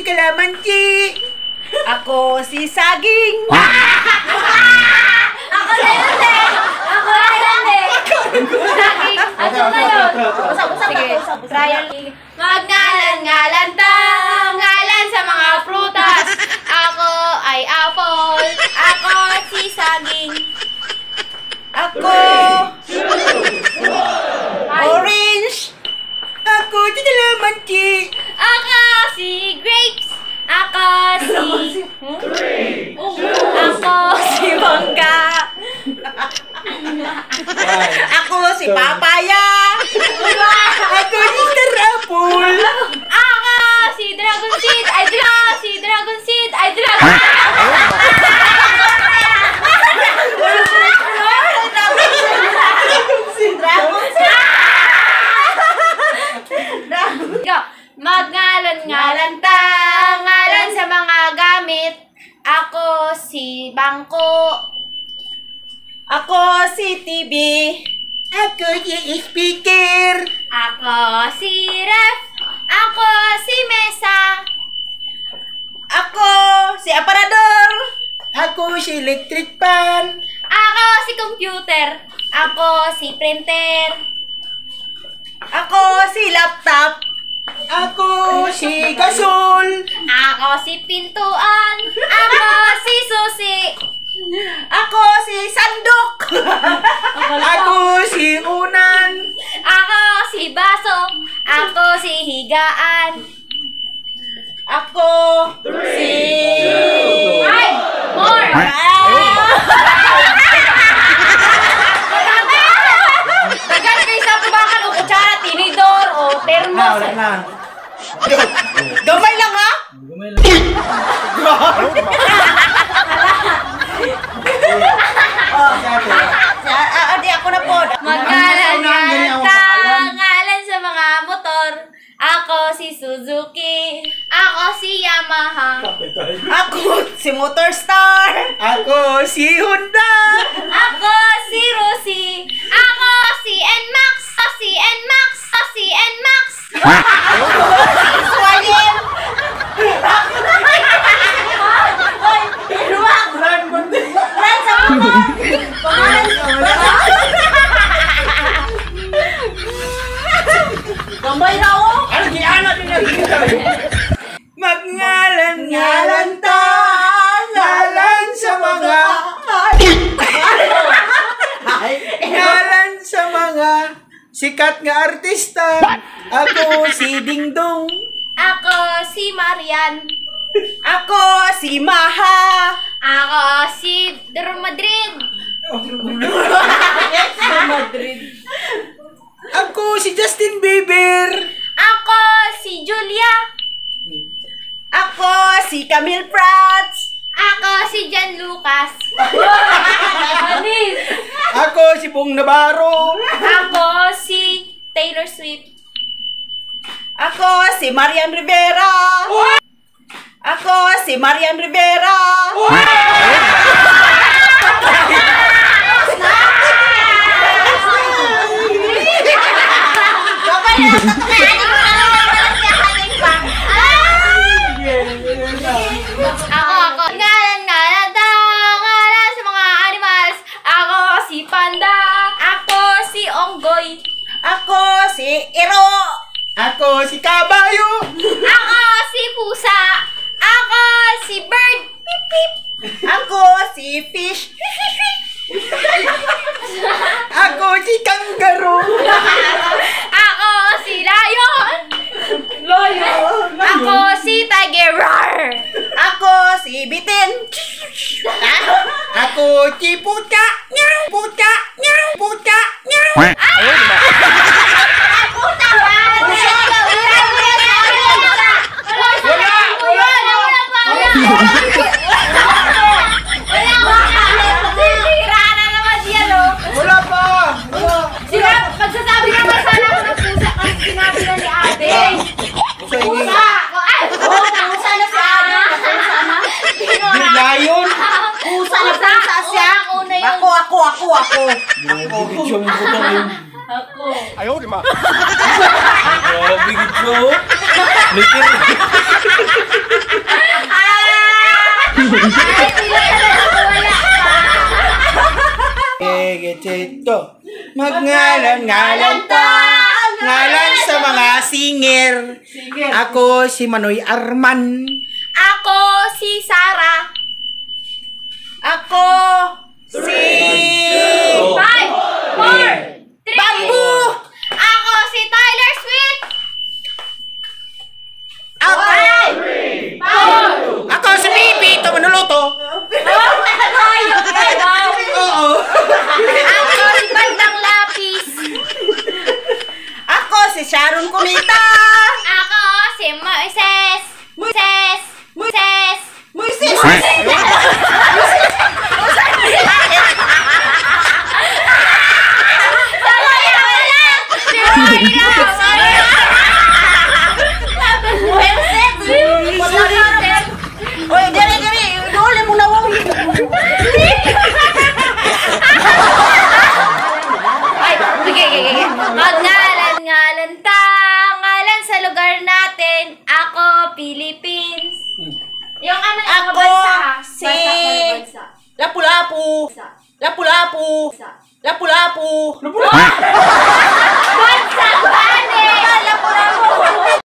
si Kalamansi. Ako si Saging. Ako na yun eh! Saging! Ano na yun? Sige, trial. Magnalan-ngalan ngalan sa mga prutas. Ako ay apple. Ako si Saging. Ako orange. Ako si Kalamansi. Ako si grapes. Ako si mangga. Ako si papaya. Ako si apple. Ako si dragon seed. Dragon seed. Magnalan-ngalan ngalan sa mga gamit. Ako si bangko. Ako si TV. Ako si speaker. Ako si ref. Ako si mesa. Ako si aparador. Ako si electric pan. Ako si computer. Ako si printer. Ako si laptop. Ako si gasol. Ako si pintuan. Ako si susi. Ako si sandok. Ako si unan. Ako si baso. Ako si higaan. Ako si... Ay! More! Tagal kayo sa tubakan o kutsara, tinidor o termos. Gamay lang ha? Di ako na po. Ngalan sa mga motor. Ako si Suzuki. Ako si Yamaha. Ako si Motorstar. Ako si Honda. Ako si Rusi. Ako si NMAX. Si NMAX. Si NMAX. Swayem. Gambay na ako. Magngalan-ngalan ta, ngalan sa mga ngalan sa mga sikat nga artista. Ako si Dingdong. Ako si Marian. Ako si Maha. Ako si Madrid. Ako si Justin Bieber. Ako si Julia. Ako si Camille Prats. Ako si Jan Lucas. Anis. Ako si Bong Navarro. Ako si Taylor Swift. Ako si Marian Rivera. Ako si Marian Rivera. Ako. Ngalan sa mga animals. Ako si Panda. Ako si Onggoy. Ako si Iro. Ako si Kabayo. Ako si Pusa. Ako si Bird. Pip pip. Ako si Fish. Ako si Kangaroo. Ako si Lion. Ako si Tiger. Roar. Ako si Bitin. Ako si Puta. Puta. Puta. Puta ba? Sira na naman siya, no? Wala pa. Sira, pagsasabi naman sana ako ng pusa kasi sinabi na ni ate. Pusa! Ay! Pusa na siya! Pusa na? Lion. Pusa na pusa siya! Ako. Ako. Ako. Ayaw, di ma. Grabe gitu. Mikir. Ay, sila talaga wala ka. Ito. Ngalan ta. Ngalan sa mga singer. Ako si Manoy Arman. Ako si Sarah. Ako si 5, 4, 3. Bambu. Ako si Tyler Swift. Ako. 5, 4. Ako si Bibi. Ito manuluto. Wow. Oo. Ako si Bandang Lapis. Ako si Sharon Kumita. Ako si Moises. Moises. Moises. Moises. Oy, dali. Dole mo na wong. Ay, okay. Ngalan ta, ngalan sa lugar natin. Ako, Philippines. Yung ano yung Ako, bansa, ha? si- Bansa. Lapu-lapu. Lapu-lapu. Lapu-lapu. Bansa, gani!